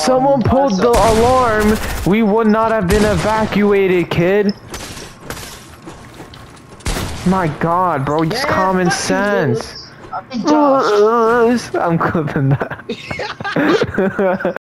someone pulled the alarm, we would not have been evacuated, kid. My God, bro, just common sense. I think Josh. I'm clipping that.